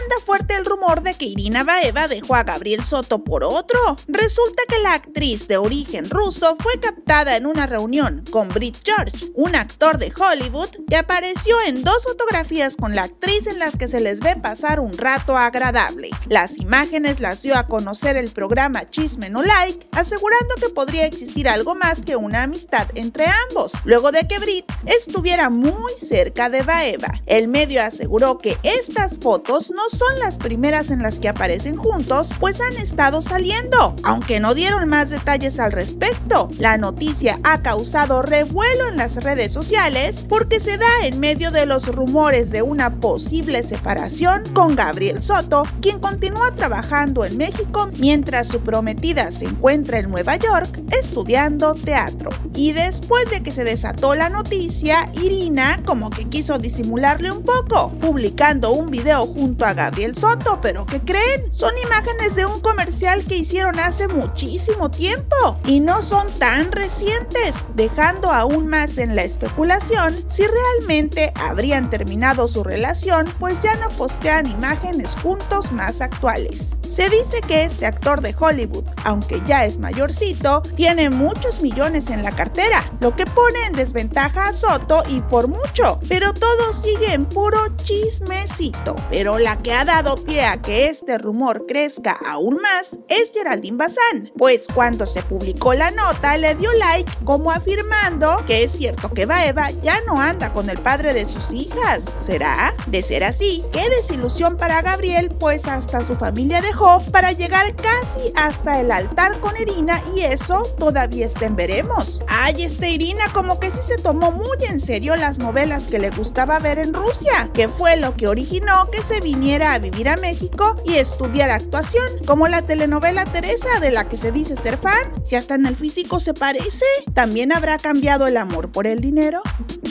anda fuerte el rumor de que Irina Baeva dejó a Gabriel Soto por otro. Resulta que la actriz de origen ruso fue captada en una reunión con Britt George, un actor de Hollywood que apareció en 2 fotografías con la actriz en las que se les ve pasar un rato agradable. Las imágenes las dio a conocer el programa Chisme No Like, asegurando que podría existir algo más que una amistad entre ambos, luego de que Britt estuviera muy cerca de Baeva. El medio aseguró que estas fotos no son las primeras en las que aparecen juntos, pues han estado saliendo, aunque no dieron más detalles al respecto. La noticia ha causado revuelo en las redes sociales porque se da en medio de los rumores de una posible separación con Gabriel Soto, quien continúa trabajando en México mientras su prometida se encuentra en Nueva York estudiando teatro. Y después de que se desató la noticia, Irina como que quiso disimularle un poco, publicando un video junto a Gabriel Soto, pero ¿qué creen? Son imágenes de un comercial que hicieron hace muchísimo tiempo y no son tan recientes, dejando aún más en la especulación si realmente habrían terminado su relación, pues ya no postean imágenes juntos más actuales. Se dice que este actor de Hollywood, aunque ya es mayorcito, tiene muchos millones en la cartera, lo que pone en desventaja a Soto y por mucho, pero todo sigue en puro chismecito. Pero la que ha dado pie a que este rumor crezca aún más es Geraldine Bazán, pues cuando se publicó la nota le dio like como afirmando que es cierto que Baeva ya no anda con el padre de sus hijas. ¿Será? De ser así, qué desilusión para Gabriel, pues hasta su familia dejó para llegar casi hasta el altar con Irina y eso todavía está en veremos. Ay, Irina como que sí se tomó muy en serio las novelas que le gustaba ver en Rusia, que fue lo que originó que se viniera a vivir a México y estudiar actuación, como la telenovela Teresa, de la que se dice ser fan. Si hasta en el físico se parece, ¿también habrá cambiado el amor por el dinero?